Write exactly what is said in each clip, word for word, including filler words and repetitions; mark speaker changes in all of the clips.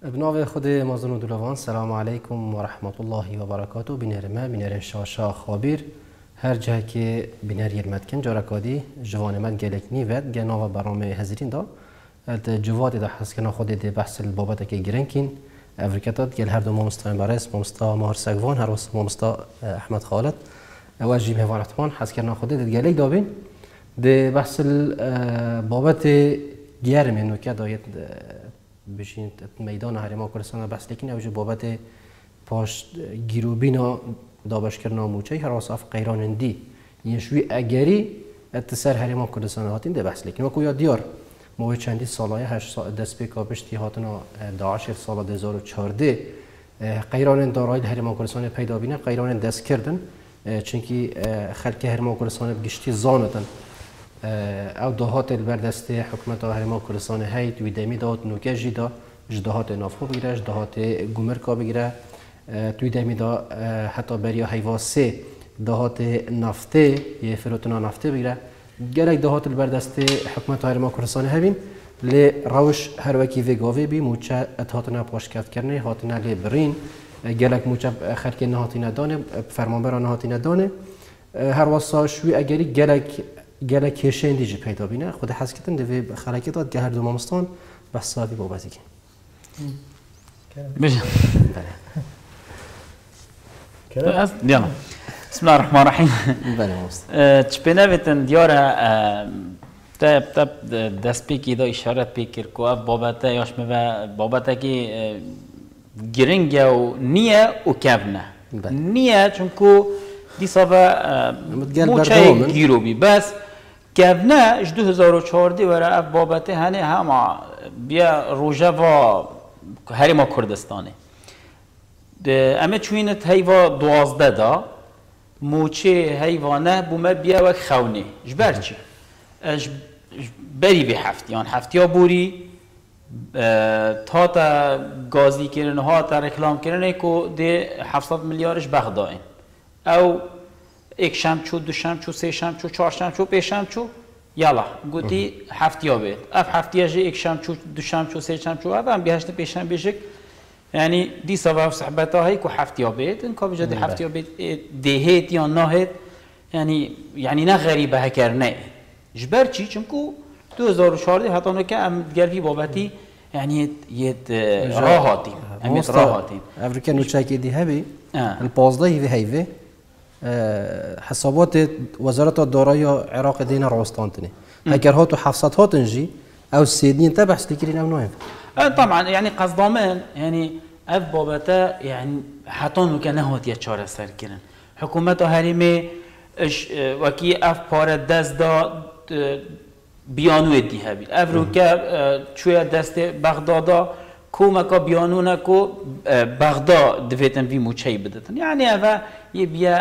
Speaker 1: بناو خود مازن و دلوان سلام علیکم و رحمت الله و برکاته. بینر ما بینر شاشا خابیر هر جایی که بینر یرمت کن جارکادی جوان من گلک نیود گناه برنامه هزارین دا ات جواد دا حس کن خود ده بحث البابت که گرنکین افریقات گل هر دو مامستا مبارز مامستا مهر سگوان هر وس مامستا احمد خالد و جیم هوارتمان حس کن خود ده گلک دابین ده بحث البابت گرم اینو که دایت بشین میدان هرما کردستان بس لیکن اوج بابت پاش گیروبینا دابش کردن موچه هر وصف قیرانندی یشوی اگری اتصال هرما کردستان هاتین ده بس لیکن وکو یا دیار موی چندی سالای هشت سال دست به کابشتی هاتنا داعش سال دو هزار و چهارده قیران دارای هرما کردستان پیدا بینه قیران دست کردن چونکی خلک هرما کردستان بگشتی زاندن او دهات البردست حکومت هرما کردستان هیت ویدمی داد نوکه جدا جدهات نافخو بگیره جدهات گومرکا بگیره توی دمی دا حتی بریا حیواسه دهات نفته یه فروتنا نفته بگیره گلک دهات البردست حکومت هرما کردستان هبین لی روش هر وکی وگاوی بی موچه اتهاتنا پاشکت کرنه هاتنا لی برین گلک موچه خلک نهاتینا دانه فرمانبر نهاتینا دانه هر واسه شوی اگری گلک گله کشین دیجی پیدا بینه خود حس کردن دوی خلاقیت داد گهر دو مامستان بس سالی بابتی کن.
Speaker 2: بله. دیانا. بسم الله الرحمن الرحیم.
Speaker 1: بله ماست.
Speaker 2: چپنه بتن دیاره تب تب دست پیکی دا اشاره پیکر کو اف بابته یاش میوه بابته کی گرینگه و نیه و کبنه. نیه چون کو دیسابه موچه گیرو بی بس کبنه اش دو هزار و چهارده وره اف بابته هنه همه بیا روژه و هرما کردستانه اما چوینت هیوا دوازده دا موچه هیوانه بومه بیا وک خونه جبر چی؟ اش بری به هفتیان هفتیا بوری تا تا گازی کردن ها تا رکلام کردن که ده هفتصد میلیاردش بغداین او یک شمچو دو شمچو سه شمچو چهار شمچو پنج شمچو یالا گویی هفتیا بید اف هفتیاش یک شمچو دو شمچو سه شمچو اف هم بیشتر پیش هم بیشک یعنی دی سوار صحبت های کو هفتیا بید این کابجا دی هفتیا بید دهیت یا نهیت یعنی یعنی نه غریبه هکرنه جبر چی چون کو دو هزار و چهارده حتی اون که ام گلفی بابتی یعنی یه راحتی امیت راحتی
Speaker 1: افریقا نوچه دی هبی الپازده هیوی هیوی حسابات وزارت الدارایی عراق دینا راستانتنی اگر هاتو حفصت هاتنجی او سیدنین تبحث لكرين او نوين
Speaker 2: طبعا يعني قصدامن يعني اف بابتا يعني حتى كان هوت يتشار سر كرن حكومته هرمي وكي اف بار دست دا بيانو دي هبي افروكا شويه دست بغداد کومکا بیانونه کو بغداد دویتن وی موچهی بدتن یعنی اوه یه بیا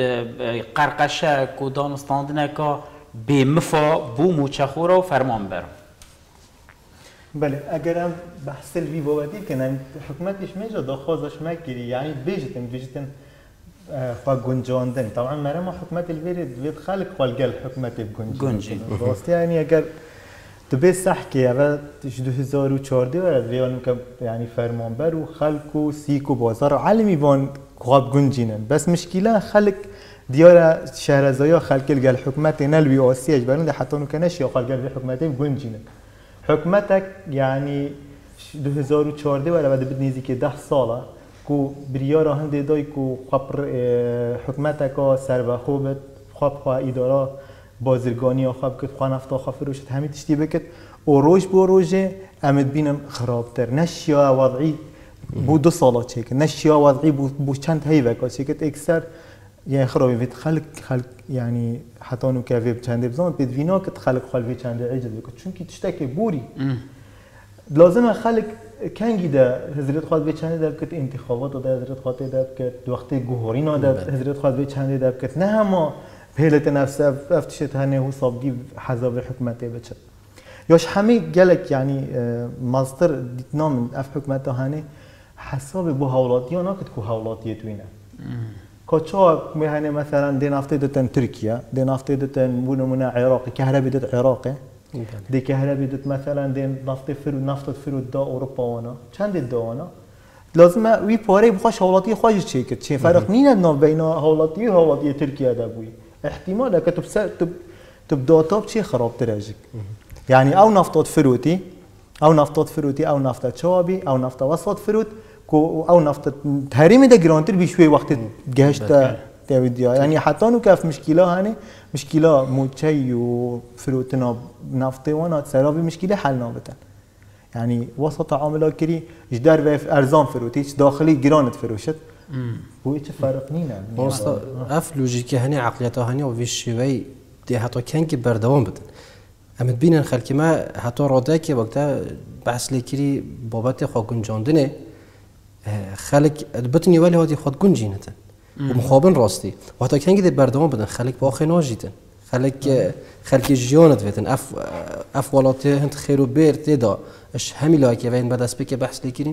Speaker 2: قرقشه کو دانستاندنه که به مفا بو موچه خورا و فرمان برم
Speaker 3: بله اگر هم بحث الوی بابتی کنم حکومتش میجا داخوازش مگیری یعنی بیجتن بیجتن خواه گنجاندن طبعا مرم حکومت الوی دوید خلق خوالگل حکومت بگنجاندن راستی یعنی اگر تو به صح که اول دو هزار و چهارده ورد ریانو که یعنی فرمانبر و خلق و سیک و بازار عالمی وان خواب گنجینن بس مشکله خلق دیار شهرزایا خلق الگل حکومت نلوی آسیج برنده حتی نکنش یا خلق الگل حکومت گنجینن حکومتک یعنی دو هزار و چهارده ورد بعد بدنیزی که ده ساله کو بریار هنده دای کو خبر حکومتک سر و خوبت خواب خواه اداره بازرگانی آخاب کت خوان افتا خافی روشت همه تشتی بکت و روش بو روشه امد بینم خرابتر نشیا وضعی بو دو سالا چیکت نشیا وضعی بو, بو چند هی وکا چیکت اکثر یعنی خرابی وید خلق خلق یعنی حتی نو که وید چنده بزند بید وینا کت خلق خال وید چنده عجل بکت چون که تشتکی بوری لازم خلق کنگی ده حضرت خواهد وید چنده ده بکت انتخابات ده حضرت خواهد ده بکت وقت گوهرین ده حضرت خواهد وید چنده ده بکت نه همه هیلت نفسه افتشت هنه هو صابدی حزب حکومتی بچه یاش همه گلک یعنی ماستر دیتنام اف حکومت هنه حساب بو هولاتی ها نکت کو هولاتی توینه کچا میهنه مثلا دین هفته دتن ترکیه دین هفته دتن بونمونه عراق کهربی دت عراقه دی کهربی دت مثلا دی نفت فرود نفت فرود دا اروپا وانا چند دا وانا لازم وی پاره بخواش حالاتی خواهش چه کرد چه فرق نینه ناف بین حالاتی و حالاتی ترکیه دا بوی احتمال که تو بس تو تو داتا چه خراب تراجک يعني او نفتات فروتي او نفتات فروتي او نفط شوابي او نفط وسط فروت او نفط تحريم ده جرانتر بشوي وقت جهشت توديا يعني حتى انه كيف مشكله هاني مشكله موتشي وفروتنا نفط وانا سرابي مشكله حل نابتن يعني وسط عامله كري جدار في ارزان فروتي داخلي جرانت فروشت بو هیچ فرق نینه
Speaker 1: واسطه اف لوجیک هنی عقلیت هنی و ویش شوی ده حتی کنگ بردوام بدن امید بینن خلکی ما حتی راده که وقتا بحث لیکری بابت خواه گنجاندنه خلک بتنی ولی هادی خود گنجینتن و مخابن راستی و حتی کنگ ده بردوام بدن خلک با آخی ناجیدن خلک خلکی جیانت ویتن اف اف ولاته هند خیر و بیر تیدا اش همی لایکه و این بدست بکه بحث لیکرین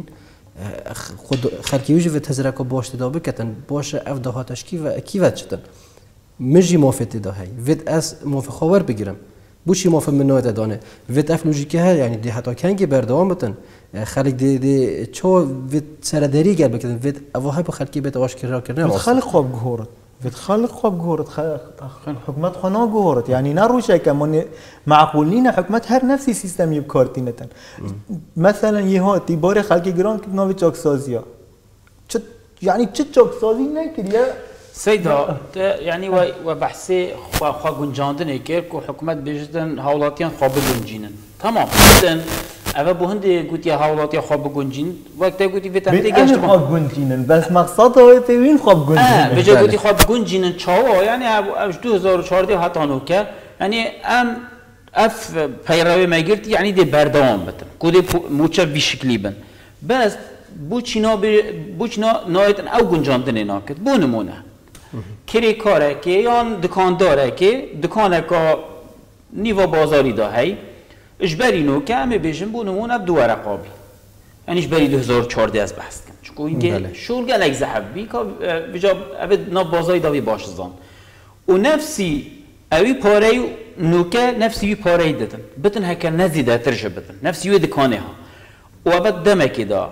Speaker 1: خود خلکی ویژه و تزرک باش تدا بکتن باشه اف دهاتش کی و کی وقت شدن مجی مافت تدا هی وید از ماف خبر بگیرم بوشی ماف من نوع دانه وید اف لوجیکه ها یعنی ده حتی کنگی بردوام بتن خلک ده ده چو وید سردری گل بکتن وید اوهای با خلکی بیت آواش کرا کرنه
Speaker 3: خلق خواب گهورت وید خلق خواب گهورت حکمت خنا گهورت يعني نروشه كمان معقول نينا حكمت هر نفسي سيستم يبكارتينتن مثلا يهاتي بار خلق جران كده نوع چاكسازيا چه يعني چه چاكسازي نكريا
Speaker 2: سيدا يعني وبحثي خوا خوا گنجاندن كير كو حكمت بيجدن هاولاتيان خواب گنجينن تمام جدا اما بو هندي قلت يا هاولاتي خواب گنجين وقتا قلت فيتامين دي
Speaker 3: گشت خواب گنجينن بس مقصد هو وين خواب گنجينن
Speaker 2: اه بجا قلت خواب گنجينن چاوا يعني اش دو هزار و چهارده حتى نوكا يعني ام اف پیروی میگرد یعنی دی بردوام بتن کودی موچه بیشکلی بن بس بوچینا بوچنا نایتن او گنجاندن ناکد بو نمونه کری کاره که یان دکانداره که دکانه که نیوا بازاری دا هی اجبرینو که همه بیشن بو نمونه دو رقابی یعنی اجبری دو هزار و چهارده از بحث کن چون اینکه شغل گلک زحبی که بجا اوید ناب بازاری دا بی باش زان و نفسی اوی پاره نوکه نفسی پاره دادن بتن هکر نزیده ترجه بتن نفسی وی دکانه ها و بعد دمه که دا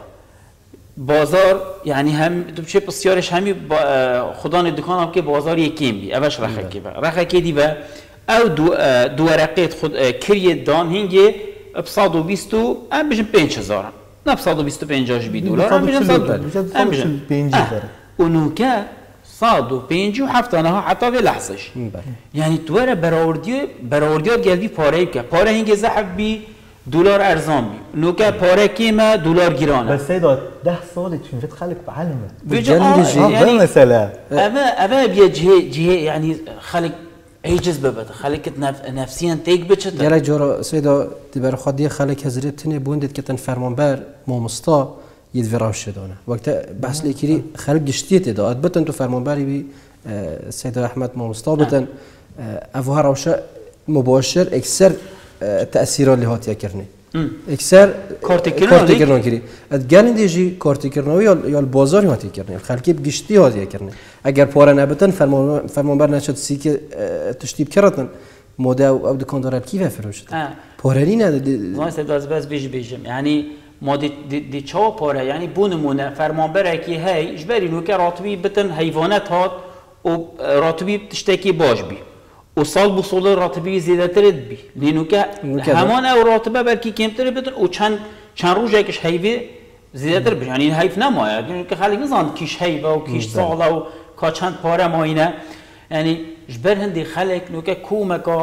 Speaker 2: بازار یعنی هم تو بچه بسیارش همی خدان دکان هم که بازار یکیم بی اوش رخه که با رخه که دی با او دو, دو ورقیت خود کریه دان هنگه بصاد و بیستو هم بجن پینچ هزار نه بصاد و بیستو پینجاش بی دولار هم بجن صاد
Speaker 3: پینجی داره
Speaker 2: و نوکه صاد و پنج و هفت آنها حتی به لحظش یعنی توره براوردی براوردیات گلبی پاره که پاره هنگ زحف بی دلار ارزان بی نوکه پاره کیمه دلار گیرانه
Speaker 3: بس سیدا ده ساله چون فت خلق بعلمه
Speaker 2: بجا
Speaker 3: يعني مثلا
Speaker 2: اما اما بیا جه جه يعني خلق عجز ببد خلق نفسيا تيك بچت
Speaker 1: گله جورا سیدا دبر خودی خلق حضرتنه بوندت کتن فرمانبر مومستا يد وراش دانه وقت بحث ليكري خلق جشتيت ده ادبتن تو فرمانبري بي سيد احمد مستابتن افوها روشه مباشر اكثر تاثير اللي هات يكرني اكثر كارتيكرنو كري ادگان ديجي كارتيكرنو يا يا البازار هات يكرني خلقي بجشتي هات يكرني اگر پاره نبتن فرمان فرمانبر نشد سی که تشتیب کردن موده او دکاندار کیف فروشت پاره نه
Speaker 2: ما سيد بس بيجي بيجي يعني ما دی دی دی چه پاره یعنی بونمونه فرمانبر کی هی اجباری نو که راتبی بتن حیوانات هات و راتبی تشتکی باش بی و سال بو سال راتبی زیاده ترد بی لینو که همان او راتبه برکی کمتر بتن و چند چند روز یکش هیوی زیاده تر بی یعنی هیف نماید یعنی که خالی نزان کیش هیوه و کیش ساله و که چند پاره ماینه یعنی اجبر هندی خلق نو که کومکا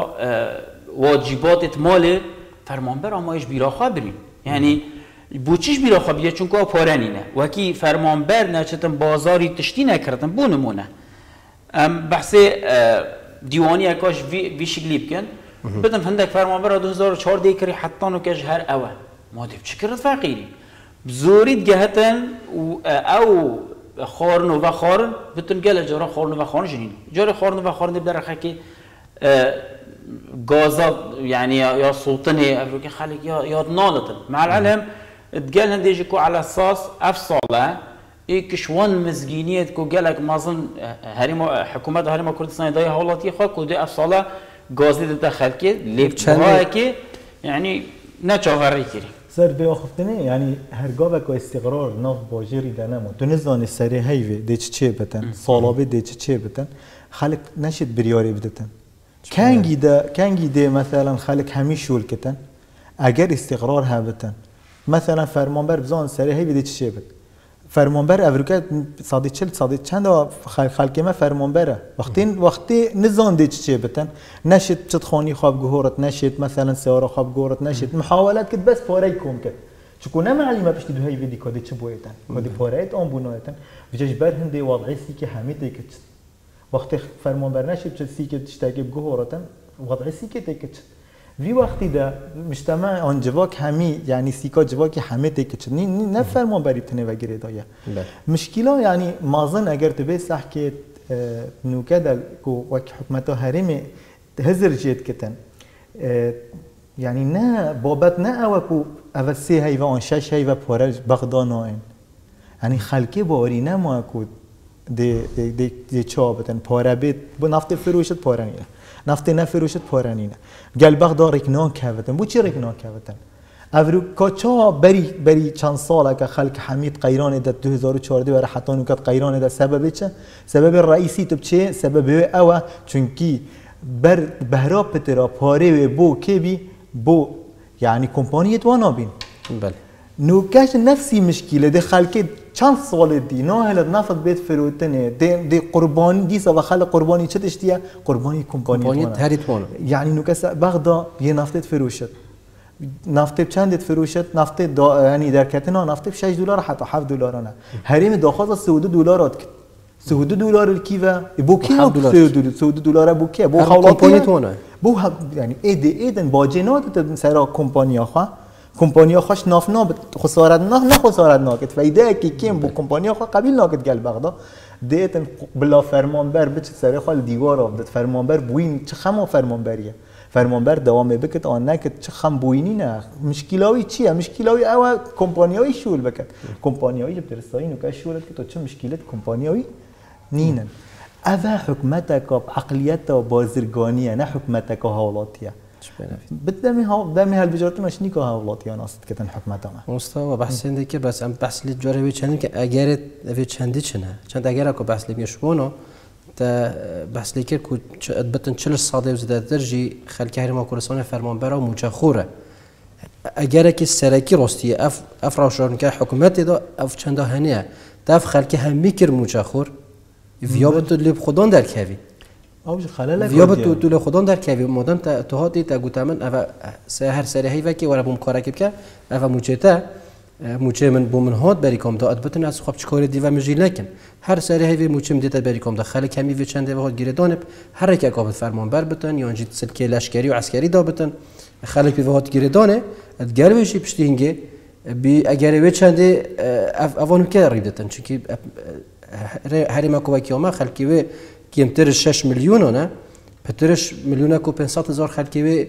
Speaker 2: واجبات مال فرمانبر اما اج بیرا خبریم یعنی بوچیش بیرا خبیه چون که پاره نینه وکی فرمانبر نچتن بازاری تشتی نکردن بو نمونه ام بحث دیوانی اکاش وی شکلی بکن بدن فندک فرمانبر دو هزار و چهارده کری حتی نکش هر اوه ما دیب چی کرد فقیری بزورید گهتن او خارن و خارن بتن گل جارا خارن و خارن جنین جارا خارن و خارن دیب در رخه که غازات يعني يا سلطني افريقيا خليك يا يا نالتن مع العلم تقال هنديجي كو على اساس افصله ايكش وان مزجينيت كو قالك ما اظن هريما حكومه هريما كردستان داي هولاتي خو كو دي افصله غازي دخل كي لي بهاكي يعني نچاوری کری
Speaker 3: سر به آخفتنه یعنی هرگاه که استقرار ناف باجری دنمو تو نزان سری هیوی دیچ چه بتن سالابه دیچ چه بتن خلق نشد بریاری بدتن کنگی ده کنگی ده مثلا خلق همی شول کتن اگر استقرار هبتن مثلا فرمانبر بزن سری هیوی دیچ چه بت فرمانبر افریقا صادی چل صادی چند خلق خلق ما فرمانبره وقتی وقتی نزان دیچ چه بتن نشد چت خانی خواب گهورت نشد مثلا سیاره خواب گهورت نشد محاولات کد بس پاره کم کد چون نه معلومه بشتی دو هی ویدی کادی چه بویتن کادی پاره آن بونایتن وجاش بر هندی وضعی سی که همه دیکت وقتی فرمانبر نشد چه سی که تشتاقی گهورتن وضعی سی که دیکت وی وقتی ده مجتمع آن جواک همی یعنی سیکا جواک همه دیکت نی نه فرمانبری تنه وگیره دایا مشکلا یعنی مازن اگر تبی صح که نوکدل کو وک حکمت هرمی هزر جد کتن یعنی نه بابت نه او کو اول سه هی و آن شش هی و پارج بغداناین یعنی خلکی باری نه ما کو دی دی دی چابتن پاره بیت با نفت فروشت پاره نیه نفت نه فروشت پاره نیه گل بغداد رکنان کهوتن بو چی رکنان کهوتن افریقا چا بری بری چند ساله که خلق حمید قیران ده دو هزار و چهارده و حتی نکات قیران ده سبب چه سبب رئیسی تو چه سبب او چونکی بر بهرا پترا پاره و بو کی بی بو یعنی کمپانیت وانا بین
Speaker 1: بله
Speaker 3: نوکش نفسی مشکله ده خلق چند سال دی نه هل نفط بیت فروتنه ده ده قربانی دی سو خلق قربانی چه تشتیه قربانی کمپانی
Speaker 1: هریت وانا
Speaker 3: یعنی نوکس بغداد یه نفت فروشت نفت چندت فروشت نفت یعنی در کتنا نفت شش دلار حتی هفت دلار نه حریم داخل سه و دو دلارات سه و دو دلار کیوه بو کی سه و دو دلار بو کی بو
Speaker 1: کمپانی تونه
Speaker 3: بو یعنی اید ایدن با جنات سرا کمپانیا خو کمپانیا خوش ناف نه خسارت نه نه خسارت نه کت فایده کی کیم بو کمپانیا خو قبیل ناکت گل بغداد دیتن بلا فرمانبر بچ سر خال دیوار افدت فرمانبر بوین چه خما فرمانبریه فرمانبر دوام بکت آن نکت چه خم بوینی نه مشکلاوی چیه مشکلاوی او کمپانیایی شول بکت کمپانیایی جب درستایی نکه شولت که تو چه مشکلت کمپانیایی نینن اوه حکمتک و عقلیت و بازرگانیه نه حکمتک و حالاتیه بدمی ها بدمی هال بجارت ماشینی که حالاتیه ناست کتن حکمت ما
Speaker 1: مستوى بحث اینه که بس ام بحث لی جاره وی چندی که اگر وی چندی چنه چند اگر اکو بحث لی میشونه تا بحث لیکر کو بتن چهل ساده وزده درجی خلک هرما کردستان فرمانبر و مجخوره اگر کی سرکی راستی اف اف راشون که حکومت دا اف چنده هنیه داف خلک هم میکر مجخور ویابت لی خودان در کوی
Speaker 3: اوج خلل
Speaker 1: ویابت تو لی خودان در کوی مادام تا تو هاتی تا گوتامن اف هر سری هی وکی ولا بوم کارا که اف موچته موچه من بومن هات بریکم دا ادبتن از خواب چکار دیو مجیل نکن هر سری هی موچه مدت بریکم دا خاله کمی و چنده و هات گیردانب هر یک اقابل فرمانبر بتن یا انجی سلکه لشکری و عسکری دا بتن خاله کی و هات گیردانه ادگر وشی پشتی هنگه بی اگر و چنده اوانو که ریدتن چونکی هری ما کوی کیوما خالکی و کمتر شش میلیون نه پترش میلیون کو پنجصد هزار خالکی و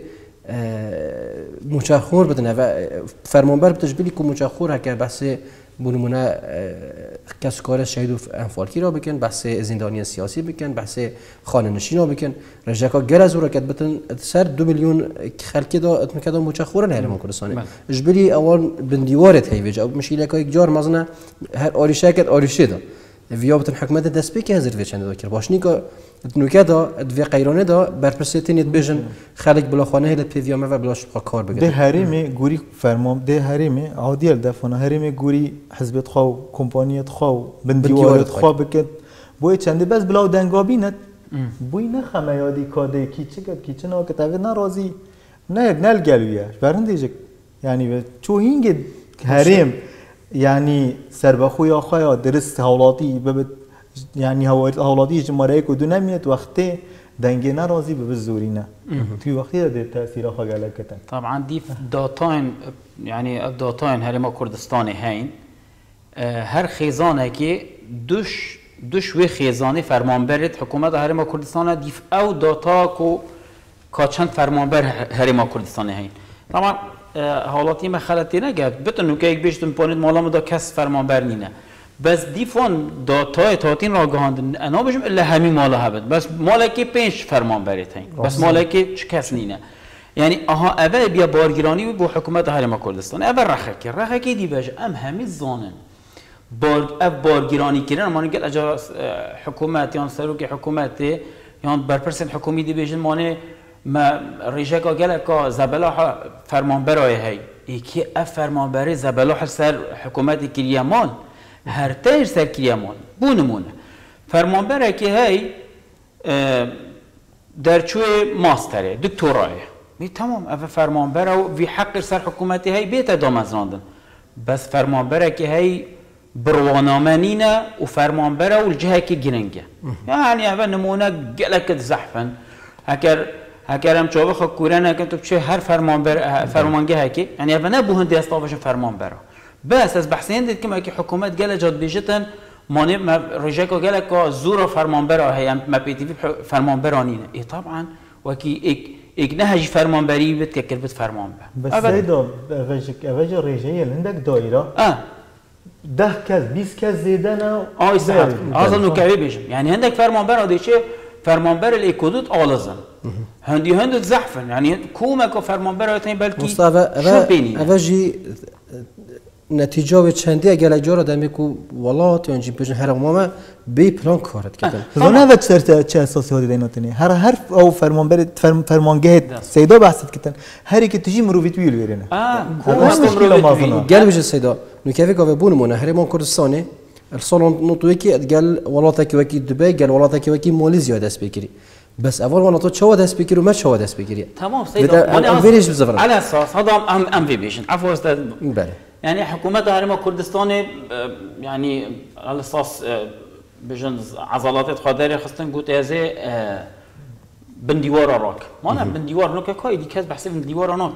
Speaker 1: مچخور بدن و فرمانبر بتجبیلی که مچخور هکر بحث بونمونه کس کار شهید و انفالکی را بکن بحث زندانی سیاسی بکن بحث خانه نشین را بکن رجاکا گر از او را کد بتن سر دو میلیون خلکی دا اتمکه دا مچخور نه هرمان کردستانه جبیلی اول بندیوارت هیویج او مشیله که یک جار مزنه هر آریشه کد آریشه دا ویا بتن حکمت دست بی که هزار وی چند دا کر باشنی که نوکه دا دوی قیرانه دا برپرسیتینیت بیشن خالق بلا خانه هلت پیویامه و بلاش بخا کار بگیره.
Speaker 3: ده هریمه گوری فرمان ده هریمه عادیل دفعه هریمه گوری حزبت خو کمپانیت خو بندیوارت خو بکت بوی چنده بس بلاو دنگابینت بوی نه خمه یادی کاده کی چه کرد کی چه ناکت اوه نرازی نه نل گلویه برندیجه یعنی چو هینگ هریم یعنی سربخوی آخویا درست حالاتی ببت یعنی حالاتی جماره کو دو نمیت وقتی دنگه نرازی به زوری نه توی وقتی ده تاثیر آخوا گله کتن
Speaker 2: طبعا دي داتاين يعني داتاين هرما كردستان هين هر خيزانه كي دوش دوش و خيزانه فرمانبرت حکومت هرما كردستان ديف او داتا کو كاچند فرمانبر هرما كردستان هين طبعا حالاتی ما خلطی نگرد بتونم که یک بیشتر پانید مالا مدا کس فرمانبر نینه بس دیفون داتای تاتین را گهاند انا بجم الا همین مالا هبد بس مالا که پنج فرمانبری تین بس مالا که چه کس نینه يعني اها اول بیا بارگیرانی بو حکومت هرم کردستان اول رخکی رخکی دی باش ام همه زانن بار اف بارگیرانی کردن ما نگل اجا حکومت یا سروک حکومت یا برپرسن حکومی دی بیشن مانه ما ریجکا گله کا زبلاح فرمانبرای هی یکی اف فرمانبری زبلاح سر حکومت کریمان هر تیر سر کریمان بونمونه فرمانبر که هی در چوی ماستره دکترای می تمام اف فرمانبر و وی حق سر حکومتی هی بیت دامزراندن بس فرمانبر که هی بروانامنینه و فرمانبر و الجهه که گرنگه یعنی اول نمونه گلک زحفن هکر هکرم چوب خو کورانه که تو چه هر فرمانبر فرمانگه هکی یعنی اول نه بوهن دستاوش فرمانبر بس از بحثین دید که که حکومت گله جاد بیجتن مانه ما رجاکو گله که زور فرمانبر هی ما پیتی فرمانبرانینه ای طبعا وکی ایک ایک نهج فرمانبری بد که کربت فرمانبر
Speaker 3: بس زیدا اوج اوج رجایی عندك دایره
Speaker 2: اه
Speaker 3: ده کس بیست کس زیده نه
Speaker 2: آه صحت آزاد نکوی بیشم یعنی هندک فرمانبر آدیشه فرمانبر الیکودوت آلزن هندی هندت زحفن یعنی کومک و فرمانبر آتین بلکی
Speaker 1: شو بینی اوجی نتیجه و چندی اگر اجاره دمی کو ولات یا انجام بجن هر امام بی پلان کارت کردن.
Speaker 3: زنه و چه چه اساسی هایی دیناتنی هر حرف او فرمانبر فرم فرمانگه سیدا بحثت کردن هری که تجی مرویت ویل ویرنه.
Speaker 2: آه
Speaker 3: مشکل مازنا.
Speaker 1: گل بجن سیدا نکفی که بونمونه هر ما کردستانی الصالون نطوی که قال ولات کی وکی دبی قال ولات کی وکی مالزیا دست بگیری. بس اول وانا تو چه دست بگیری و ما چه دست بگیری.
Speaker 2: تمام سیدا.
Speaker 1: من ویرش بزفرم.
Speaker 2: على اساس هذا ام ام في بيشن عفوا استاذ.
Speaker 1: بله.
Speaker 2: يعني حكومة هرم كردستان يعني على اساس بجن عضلات خادري خاصة قلت هذا بنديوار راك ما انا بنديوار نوك كاي دي كاس بحسب بنديوار نوك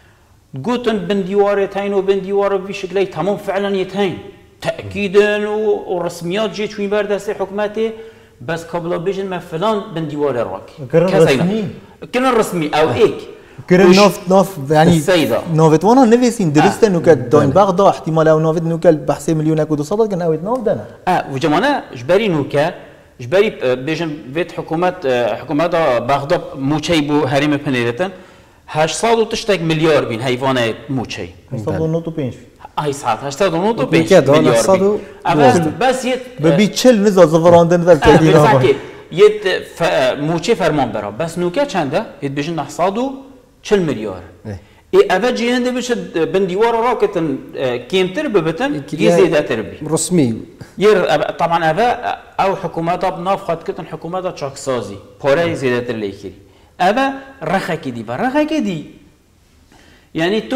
Speaker 2: قلت بنديوار تاين وبنديوار بشكل تمام فعلا يتين تاكيدا ورسميات جيت شوي بردسه حكومتي بس قبل بيجن ما فلان بنديوار راك
Speaker 3: رسمي
Speaker 2: كنا رسمي او هيك
Speaker 3: كرن نوف نوف يعني نوفت وانا نفسين درست انه كان داين بغدا احتمال او نوفت انه كان بحث مليون اكو دو صدق كان اوت نوف دنا
Speaker 2: اه وجمانا جبري نوكا جبري بيجن بيت حكومات حكومات بغدا موچي بو هرم بنيرتن هشتصد تشتك مليار بين حيوانات موچي
Speaker 3: هشتصد و نود و پنج
Speaker 2: اي ساعت هشتصد و نود و پنج مليار بس يت
Speaker 3: ببي تشل نزا زفراندن ذا التدينا
Speaker 2: يت موچي فرمان برا بس نوكا چنده يت بيجن هشتصد چل مليار ای اول جهنده بشه بندیوار را کتن کمتر ببتن یه زیاده تر بی
Speaker 1: رسمی
Speaker 2: یر طبعا اول او حکومت اب ناف خد کتن حکومت چاکسازی پاره زیاده تر لیکری اول رخه کدی و رخه کدی یعنی تو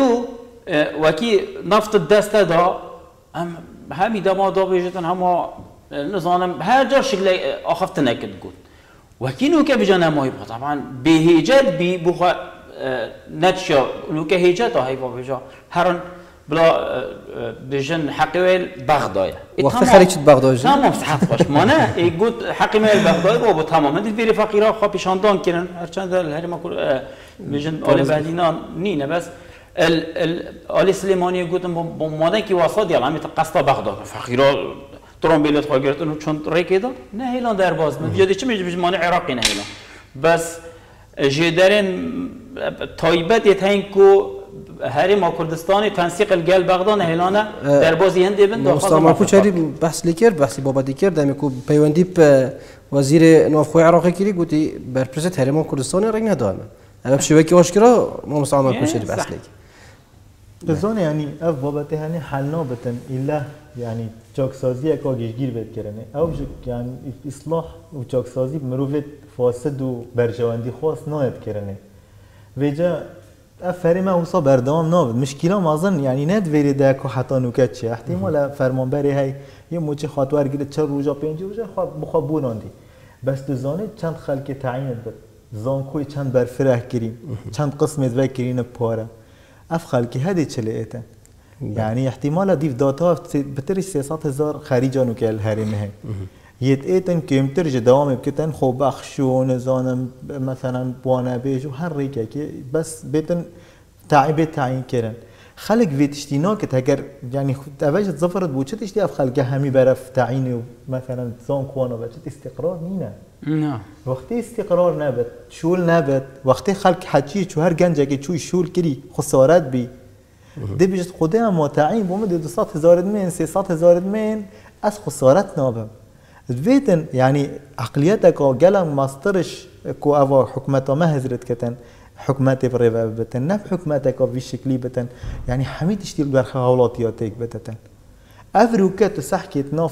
Speaker 2: وکی نفت دست دا هم همی دما دا بیشتن هما نظانم هر جا شکل آخفت نکد گود وکی نو که بجا نمایی با طبعا بهیجت بی بخوا نتشا لو كهيجات هاي بوجا هرن بلا بجن حقيل بغداد
Speaker 1: وقت خارج بغداد
Speaker 2: تمام صحت باش مانا يقول حقيل بغداد بو تمام هذه الفيري فقيره خا بيشاندان كيرن هرچند الهرم كل بجن اول بعدينا نينا بس ال ال ال سليماني يقول مانا كي وسط يلا عم تقصد بغداد فقيره ترومبيلت خاگرتن چون ری کدا نه هیلان در باز میاد چه میشه مانا عراقي نه هیلان بس جدارن تایبت یتین کو هرم کردستان تنسیق الجال بغداد هلانه در بازی هند بند
Speaker 1: مستعمر ما کوچری بحث لیکر بحثی بابا دیگر دمی کو پیوندی ب وزیر نوفخوی عراقی کلی گویی بر پرزیدنت هرم کردستان رنگ ندارم اما شوی که آشکارا ما مستعمر کوچری بحث لیک
Speaker 3: بزونه یعنی اف بابت هنی حل نابتن الا يعني چاکسازی اکا گیرگیر بید کرنه او يعني اصلاح و چاکسازی مروفت فاسد و برجواندی خواست ناید کرنه ویجا افری ما وصا بردام نابد مشکلا مازن يعني ند ویری ده که حتی نوکت چه احتمال فرمانبری های یه موچه خاطوار گیره چه روزا پنج روزا بخواب بوناندی بس دزانه چند خلک تعیینت بد زانکوی چند برفره کریم چند قسمت وکرین پاره اف خلکی هدی چله ایتن يعني احتمال ديف داتا بتري سياسات هزار خارجا نوكال الهرمه هي يتأتن كمتر جدوام بكتن خو بخشو نزانم مثلا بوانا بيجو هر ريكا كي بس بيتن تعيب تعيين كرن خلق في تشتينا كتهجر يعني تباجت ظفرت بوشت تشتي أف خلقها همي برف تعيني مثلا زون كوانا بجت استقرار نينا
Speaker 2: نعم
Speaker 3: وقتی استقرار نبود شول نبود وقتی خلق حجی شو هر گنجه که چوی شول کری خسارت بی دی بجت خودی هم تعیین بومد دو صد هزار من سه صد هزار من از خسارت نابم دویتن یعنی عقلیت که گلم ماسترش کو اوا حکمت ما هزرت کتن حکمت برای بتن نه حکمت که وی شکلی بتن یعنی همین تشتیل برخه حالاتیاتک بتن افروکت سحکت ناف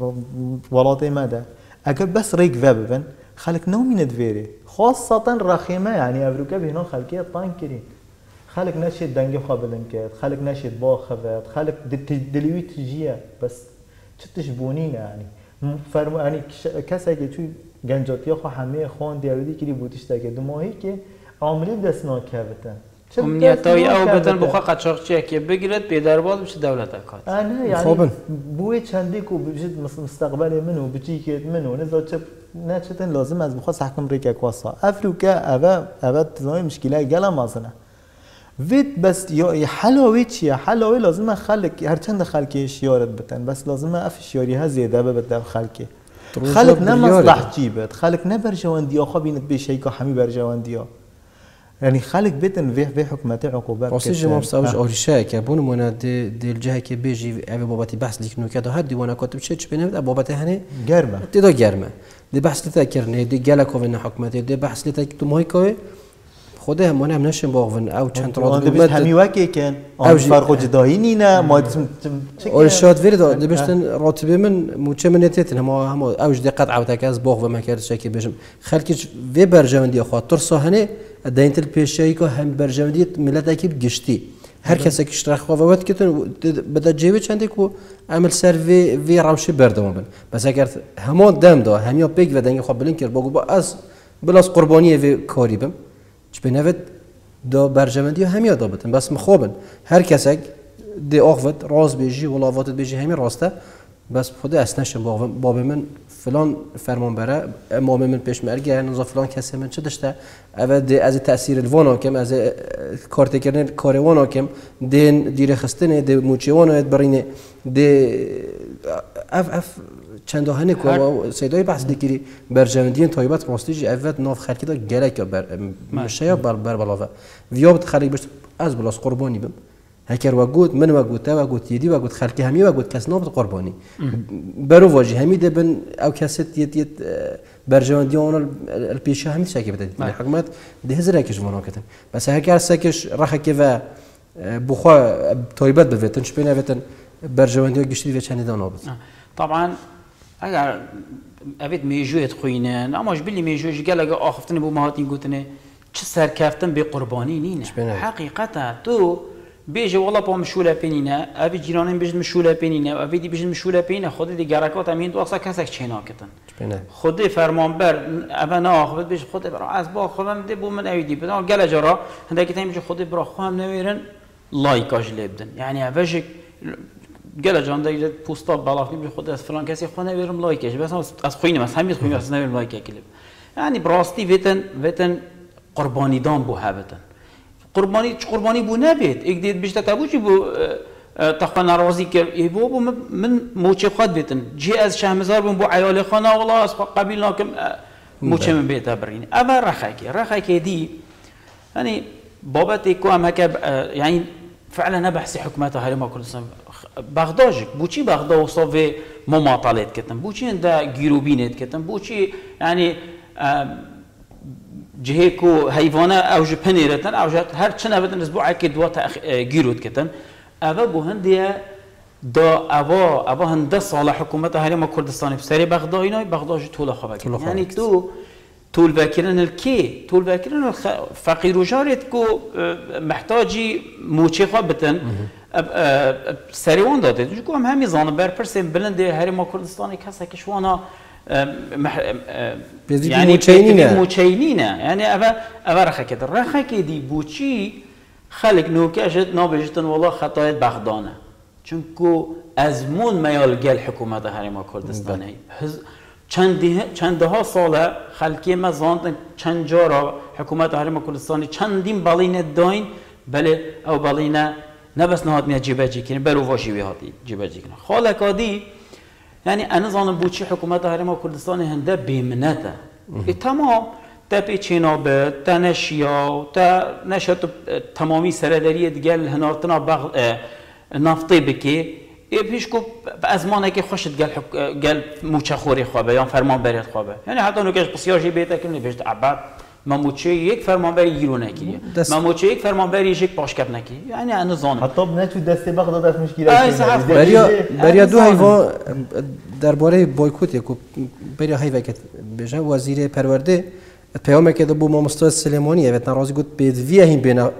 Speaker 3: ولاتی ماده اگر بس ريك فابن خلق نومين دفيري خاصة رخيمة يعني افروكا بهنا خلقية طانكري خلق نشيد دنجي خابلن كات خلق نشيد با خفات خلق دلوي تجيه بس چتش بونين يعني فرم يعني كسا که چوی گنجاتی خو همه خان دیویدی کلی بوتش تاکه دو ماهی که عاملی دست ناکبتن
Speaker 2: امنیتای او بتن بخوا قاچاقچی که بگیرد به درباز بشه دولت اکاد.
Speaker 3: آنه یعنی بوی چندی کو بجد مستقبل منو بچی که منو نزد چه نه چتن لازم از بخوا حکم ریک کواسا افریقا اوا اوا تزای مشکله گلا مازنه وید بس یا حلاوی چیه حلاوی لازم خلق هر چند خلقش یارت بتن بس لازم افش یاری ها زیاده بده خلقه خلق نه مصلح جیبت خلق نه برجواندیا خو بینت به شی که همی برجواندیا يعني خلق بيتن في في حكمات عقوبات
Speaker 1: واسه جماعه مستوج اوريشا كابون منا دي دي الجهه كي بيجي ابي باباتي بحث لك نوكا ده هدي وانا كنت بشيت بينه باباتي هني
Speaker 3: جرمه
Speaker 1: تدا جرمه دي بحث تذكرني دي جالكو من حكمات دي بحث لك تو مايكو خدها ما نعم نشم باغفن او چند راد
Speaker 3: بس همي واكي كان او فرق جداهي نينا ما
Speaker 1: اوريشات فيردا دي بشتن راتبه من موچه منيتين هم هم اوج دقت عوتك از باغ و ما كرد شكي بجم خلكش في برجمندي خاطر صهنه داینت الپیشایی که هم برجامدیت ملت اکیب گشتی هر کسی که اشتراک خوابت کتن بده جیبه چندی کو عمل سر وی وی روشی بردم بن بس اگر همان دم دا همیا پیک و دنگ خواب بلند کرد بگو با از بلاس قربانی وی کاری بم چه بنوید دا برجامدی همیا دا بتن بس مخابن هر کسی دی آخوت راز بیجی ولاوات بیجی همی راسته بس خود اسنشم باب من فلان فرمان بره امام من پیش مرگه نزا فلان کسی من چه داشته اول از تاثیر الوانا کم از کارت کردن کاروانا کم دین دیر خستنه دی موچیوانا برینه دی اف اف چند هنه کو سیدای بحث دکری برجمندین تایبت راستیج اول ناف خلکی دا گلک بر مشیا بر بر بلاوه ویابت خلک بست از بلاس قربانی بم هکر وجود من وجود تا وجود یدی وجود خلقی همی وجود کس نابد قربانی برو واجی همی دبن او کست یت یت برجواندی آن الپیشه همی شکی بده حکومت ده هزار کش مناکتن بس هکر سکش رخی و بخوا تایبت بودن چه بینه بودن برجواندی گشتی و چند دانابد
Speaker 2: طبعا اگر ابد میجویت خوینن اما اش بلی میجویش گل اگه آخفتن بو مهاتین گوتنه چه سرکفتن به قربانی نینه حقیقتا تو بیج والله با مشوله پینینه ابی جیرانم بیج مشوله پینینه ابی دی بیج مشوله پینه خودی دی گرکات امین دو اصلا کسک چینا کتن خودی فرمانبر ابا نه خود بیج خودی برا از با خودم دی بو من اویدی بدن گله جرا هنده که تیم خودی برا خودم نمیرن لایکاش لبدن یعنی اوش گله جان دی پوستا بالاخی بیج خود از فلان کسی خود نمیرم لایکش بس از خوینم از همین خوینم از نمیرم لایک کلب یعنی براستی ویتن ویتن قربانی دان بو هبتن قربانی چه قربانی بو نبید یک دید بیشتر تبوچی بو تخوان ناراضی کرد ای بو بو من موچه خود بیتن جی از شهمزار بو عیال خانه والله از قبیل ناکم موچه من بیت برین اول رخاکی رخاکی دی یعنی بابت کو هم هک یعنی فعلا نبحث حکومت هرم کردستان بغدادش بوچی بغداد وصف مماطلت کردن بوچی اندا گیروبینت کردن بوچی یعنی جهيكو حيوانه او جبنيرتن او هر چنه بدن اسبوع كي دوا گيرود كتن اوا بو هنديه دا اوا اوا هند صالح حكومت هرم كردستان بسري بغداد اینا بغداد طول خوابك يعني تو طول باكرن الكي طول باكرن فقير وجارت كو محتاجي موچي خوابتن سري وان داده جو هم همي زان بر پرسم بلند هرم كردستان كسا كشوانا يعني موچينينه يعني ابا ابا رخه كده رخه كدي بوچي خلق نوكاشت نابجتن والله خطايت بغدانه چونكو ازمون ميال گل حكومت هرم كردستان چند چندها ساله خلقی ما زاندن چند جارا حکومت هرم کردستان چندین بالین داین بله او بالینه نبس نهاد ميا جيباجي كين بلو واشي بهاتي جيباجي كين خاله كادي يعني انا ظن بوشي حكومه هرم كردستان هنده بمنته تمام تا پیچیناب تا نشیا تا نشات تمامی سرداری دیگر هنارتنا بغ نفتی بکی ای پیش کو از مانه که خوشت گل گل موچه خوری خوابه یا فرمان برید خوابه یعنی حتی نوکش بسیاری بیت کنی بیشتر عباد ما موچه یک فرمان بری گیرو نکی ما موچه یک فرمان بری یک پاشکب نکی یعنی انا زانم
Speaker 3: حتی نشود دست بغداد از مشکلات
Speaker 1: بریا بریا دو حیوان درباره بایکوت یکو بریا حیوان که بجا وزیر پرورده پیام که دو مامستای سلیمانی اوت ناراضی گفت بدویه این بنا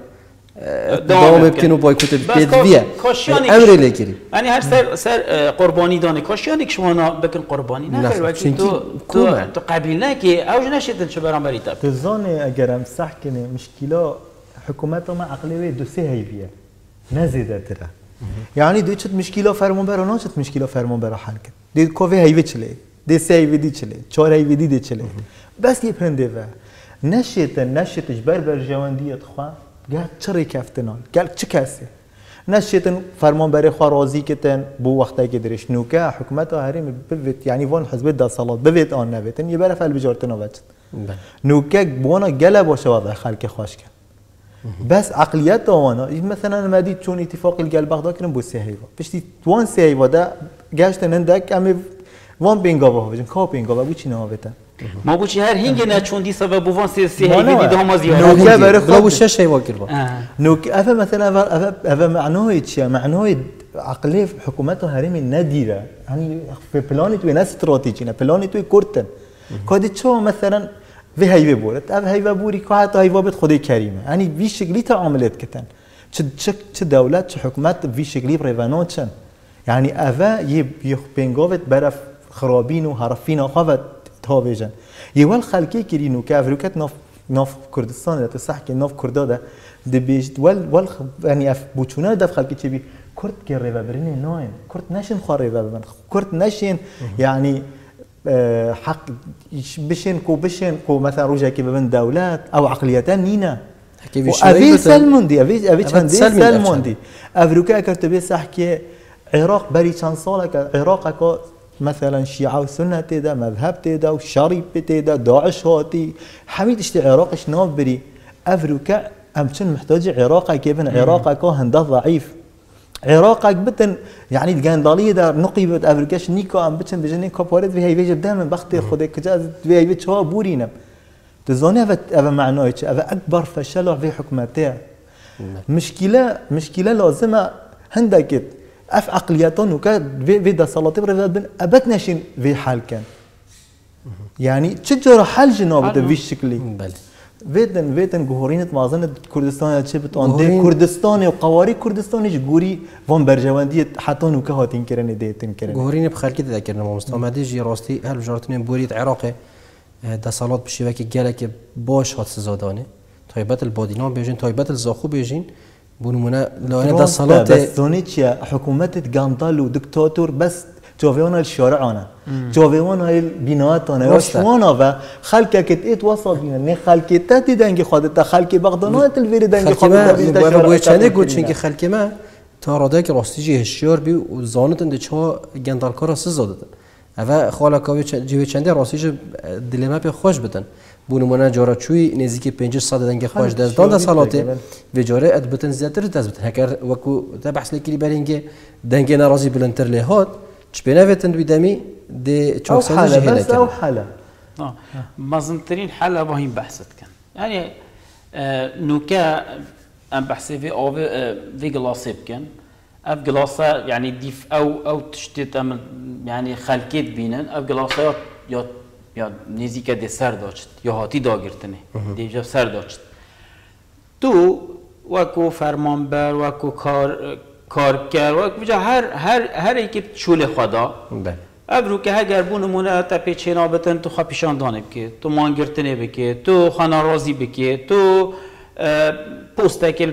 Speaker 1: دوام بکنو بایکوت بدویه امر لیکری
Speaker 2: یعنی هر سر سر قربانی دانه کاشیانی که شما بکن قربانی نه وقتی تو تو تو قبیله که اوج نشید چه برام بریتاب
Speaker 3: تزانه اگرم صح کنه مشکلا حکومت ما عقلیه دو سه هیبیه نزیده تره یعنی دو چت مشکلا فرمان برا نه چت مشکلا فرمان برا حل کن دید کوه هیوی چله دید سه هیوی دی چله چهار هیوی دی چله بس یه پنده و نشیت نشیتش بر بر جواندیت خواه گل چرا کفتنال گل چه کسی نشیتن فرمان برای خواه راضی کتن بو وقتی که درش نوکه حکومت هریم بوید یعنی وان حزب دا صلات بوید آن نویتن یه بره فعل بجارتنا وجد نوکه بوانا گله باشه وضع خلق خواش کن بس عقلیت آوانا مثلا مدید چون اتفاق الگل بغداد کنم بو سه هیوا پشتی وان سه هیوا دا گشتن اندک امی وان بینگاوه ها بجن که بینگاوه بو چی نهاویتن
Speaker 2: ما بوچی هر هینگ نه چون دی سبب بوان سی سی هی دی دام زیاد
Speaker 1: نوکه برای خود بو شش هیوا کرد
Speaker 3: نوکه افه مثلا افه افه معناه چیه معناه عقلی حکومت هرم ندیره یعنی في پلانی توی نه استراتژی نه پلانی توی کردن کادی چه مثلا و هیوا بورد افه هیوا بوری که حتی هیوا بد خدای کریمه یعنی وی شکلی تعاملات کتن چه چه چه دولت چه حکومت وی شکلی بریوانات چن یعنی افه یه یه بنگاوت برف خرابین و حرفین آخوات تاویجن یوال خلکی کرینو که افریقیت ناف ناف کردستان ده صح که ناف کرداده دبیج ول ول یعنی اف بوچونه دف خلکی چی بی کرد که ریوا برینه ناین کرد نشین خوار ریوا ببن کرد نشین یعنی حق بشین کو بشین کو مثلا روجا که ببن دولت او عقلیتان نینا ابي سلموندي ابي ابي چندی سلموندی افریقا کرد صح که عراق بری چند ساله که عراق که مثلا شيعة وسنة تيدا مذهب تيدا وشريب تيدا داعش هاتي حميد اشتي عراقش ناف بري افريكا امشن محتاج عراق كيفن عراق كو هنده ضعيف عراق بتن يعني الجنداليه دا نقيبت افريكاش نيكو ام بتن بجني كوباريت في هي بيجي دائما بختي خدك كجاز في هي بتشوا بورينا تزوني افا افا معناه افا اكبر فشل في حكومتها مشكله مشكله لازمه هندك اف عقلياتون وكا في دا صلاتي بريفاد بن ابد ناشين في حال كان يعني تشجر حل جناب في الشكلي
Speaker 1: بله
Speaker 3: فيتن فيتن جمهورية معظم كردستان تشبت عند كردستان وقواري كردستان جوري فون برجواندية حتى نوكا هاتين كرني ديتن كرني
Speaker 1: جمهورية بخلك تذكرنا ما مستعمدي جي راستي هل جارتين بوريت عراقي دا صلات بشبكة جالك باش هات سزادانه طيبات البادينان بيجين طيبات الزاخو بيجين بونمونه لانه دا صلات
Speaker 3: بس زونيتشيا حكومة غانطال ودكتاتور بس جوفيونا الشارع انا جوفيونا البناءات انا وشوانا و خلقك كت وصل بينا نه خلقك تاتي دنگ خودت خلق بغدانات الفير دنگ خودت
Speaker 1: بيشتا بو چنه گوت چنگه خلق ما تا راده که راستی جه هشیار بی و زانت اند چها گندالکارا سز زادن اوا خالکاوی جوی چنده راستی دلما به خوش بدن بونمونه جارا چوی نزدیک پنجاه دنگ خوش دست دان صلاته و جاره اد بتن زیاتر دست بتن هکر وکو تا بحث لکی برینگه دنگ ناراضی بلندتر لهات چه بنویتن بیدمی ده چهار سال جهیله
Speaker 3: بس او حاله
Speaker 2: اه مازنترین حاله باهیم بحثت کن یعنی نوکا ام بحثی في او في گلاسه بکن اف گلاسه یعنی دیف او او تشتیت ام یعنی خلقیت بینن اف گلاسه یا یا نزدیک ده سر داشت یا هاتی داگرتنه دیجا سر داشت تو وکو فرمانبر وکو کار کارگر وکو جا هر هر هر یکی چول خدا ابرو که اگر بونمونه تا پیچینا بتن تو خوا پیشان دانه بکی تو مانگرتنه بکی تو خانه رازی بکی تو پوسته که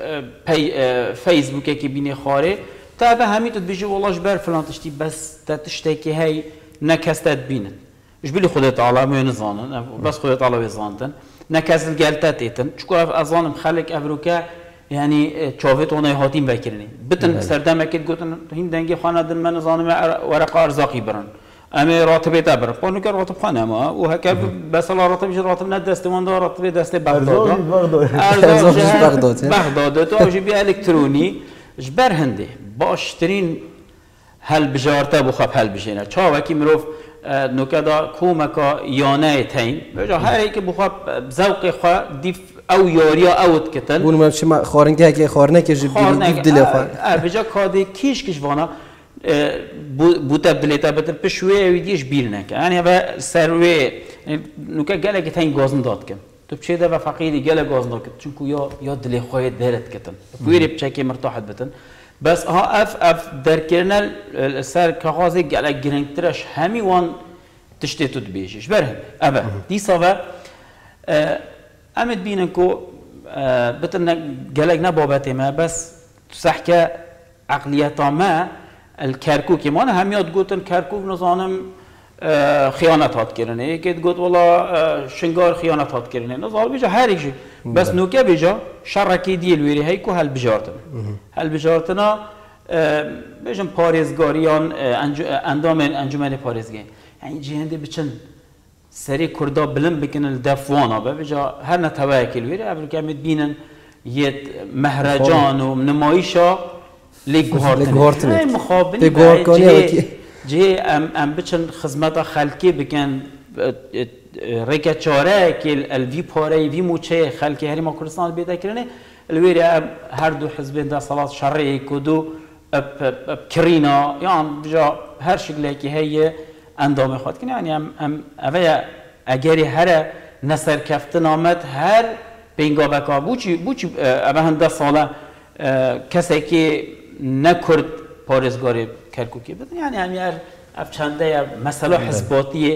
Speaker 2: فیسبوکه که بینی خاره تا به همین تو بیجی والله جبر فلان تشتی بس تا تشتی که هی نکستت بینن ايش بلي خدت على ما ينظانن بس خدت على ويزانتن نكاز الجلتات ايتن شكو اظن مخلك افروكا يعني چاوت اونای هاتیم بکرنی بتن سردم اکید گوتن هین دنگی خانه دن من زانم ورق ارزاقی برن اما راتبه تبر قانون که راتب خانه ما و هک بس الله راتب جر راتب ند دست من دار راتب دست بغداد ارزاق بغداد بغداد تو اوجی بی الکترونی جبر هنده باشترین هل بجارته بخواب هل بجینه چا وکی مروف نکدا کومکا یانه تین بجا هر یک بخواب ذوق خوا دیف او یاریا اوت کتن
Speaker 1: بون ممشي ما خارن که که خارنه که جبری دل خوا
Speaker 2: بجا کادی کیش کیش وانا بو تبدیلیتا بتر پشوی ویدیش بیل نکه یعنی هوا سروی نکه گله که تین گازن داد کن تو بچه ده و فقیری گله گازن داد کن چونکو یا یا دل خواه درد کتن بویری بچه که مرتاحت بتن بس ها اف اف در کرنل سر کاغذی گله گرنگترش همی وان تشتی تو بیشش بره ابا دی سوا امد بینن کو بتن گله نبابته ما بس صحکه عقلیت ما الكركوك ما أنا هم ياد قلت الكركوك نظام خيانات هات كرني كده قلت والله شنجار خيانات هات كرني نظام بيجا هاريك شيء بس نوكا بيجا شركي ديال ويري هيكو هال بجارتنا هال بجارتنا بيجن باريزگاريان اندام انجمن باريزگاري يعني جهنده بچن سري كردا بلن بكن الدفوانا بيجا هر نتواكل ويري قبل كم بينن يت مهرجان ونمايشا
Speaker 1: لگهارتنه
Speaker 2: ای مخابنی جه جه ام ام بچن خدمت خلکی بکن ریکه چاره که الوی پاره وی موچه خلکی هری ما کردستان بیدا کرنه الویری هر دو حزبین دا صلاة شرعی کدو اب اب کرینا یعنی بجا هر شکلی که هی اندام خود کنه یعنی ام ام اوه اگری هر نصر کفتن آمد هر بینگا بکا بوچی بوچی اوه هنده ساله کسی که نکرد پارزگاری کرکوکی بدن یعنی همیار اف چنده یا مسئله حسباتی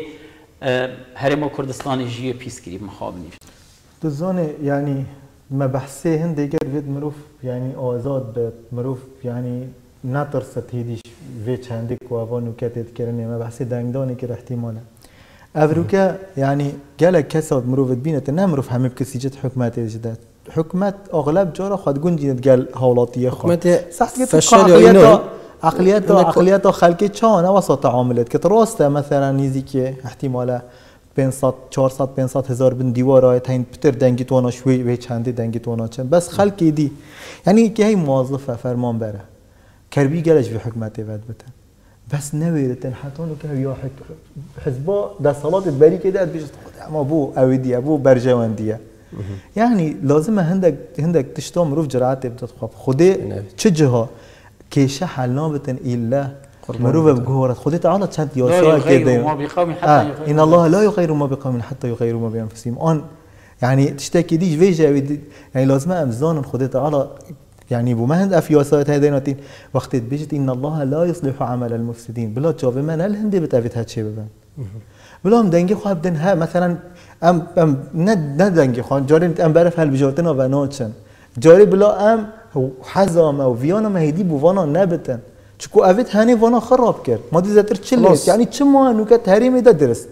Speaker 2: هرم کردستانی جیه پیس کری مخاب نیست
Speaker 3: دوزانه یعنی مبحثه هند دیگر وید مروف یعنی آزاد به مروف یعنی نترست هیدیش وی چنده که آوانو کتید کرنه مبحثه دنگدانی که احتماله افروکه یعنی گله کساد مروفت بینته نه مروف همه بکسی جد حکمت جدد حکومت اغلب جارا خود گنجید گل حالاتیه خود
Speaker 1: فشل یا اینو
Speaker 3: عقلیت عقلیت خلقی چانه واسه تعاملات که راسته مثلا نیزی که احتمالا پانصد چهارصد پانصد هزار بن دیواره تاین پتر دنگی تونا شوی و چندی دنگی تونا چند بس خلقی دی یعنی که هی موظفه فرمان بره کربی گلش به حکومت ود بتن بس نویرتن حتی اونو که یا حزبا در صلات بری که داد بیشت اما بو اویدیه بو برجواندیه یعنی لازمه هندک هندک تشتام مروف جرأت بدات خواب خوده چه جها کیشه حل نابتن ایلا مروف بجهورت خوده تعالى چند یاسا كده آه. ان الله لا يغير ما بقوم حتى يغيروا ما بانفسهم آن يعني تشتكي ديش فيجا يعني لازمه امزان خوده تعالى يعني بو ما هند افياسات هذيناتين وقت بيجت ان الله لا يصلح عمل المفسدين بلا جواب من الهندي بتافت هادشي ببن بلا هم دنگی خواب دن ها مثلا ام ام ند ندنگی خان جاری ام برف هل بجارتنا و ناچن جاری بلا ام حزام او ویانا مهدی بوانا نبتن چکو اوید هنی وانا خراب کرد ما دی زتر چلیست یعنی چه ما نوکت حریمی دا درست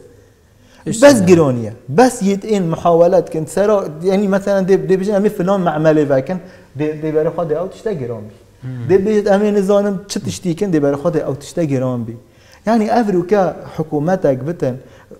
Speaker 3: بس گرانیه بس یت این محاولات کن سرا یعنی مثلا دی دی بجن امی فلان معمله وکن دی دی برای خود او تشتا گرام بی دی بجد امی نظام چه تشتی کن دی برای خود او تشتا گرام بی يعني أفريقيا حكومتك بتن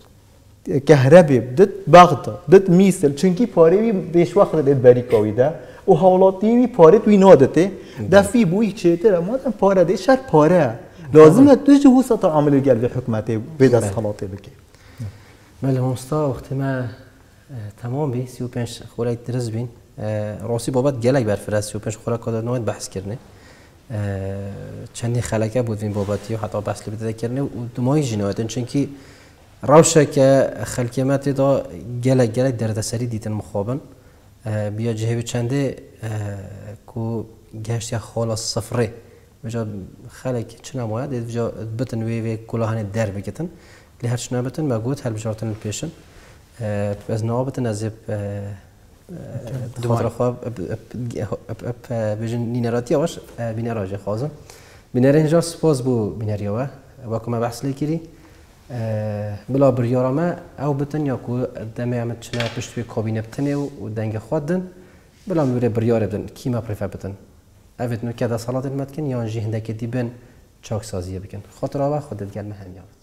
Speaker 3: كهربي بدت بغدا بدت ميسل چونكي پاره بيش وقت دت بريكاوي ده و حالاتي پاره توي نادته ده في بوي چيتر ما ده پاره ده شر پاره لازم تجي هو سطع عمل الجل في حكومته بدس حالاته بكي
Speaker 1: بله مستا وقت ما تمام بي سی و پنج خوراک درز بین راسي بابت گلک برفرست سی و پنج خوراک کادر نوید بحث کرنه چندی خلکه بود این بابتی و حتی بحث لبیده کرنه و دمای جنایتن چونکی روشه که خلکیمت دا گلک گلک دردسری دیتن مخابن بیا جهه چنده کو گشت یا خالا صفره بجا خلک چه نماید بجا بتن وی وی کلاهن در بکتن لی هر چنه بتن مگود هر بجارتن الپیشن از نوابتن از خاطر خواب بجن نینراتی آوش بینراجه خازم بینرینجا سپاس بو بینریوه واکو ما بحث لیکری بلا بریارامه او بتن یا کو دمی عمد چنه پشت بی کابینه بتنه و دنگ خودن بلا میره بریاره بدن کیما پرفه بدن اوید نو که دا سالات المتکن یا انجی هندکی دی بن چاک سازیه بکن خاطر آوه خودت گل مهم یاد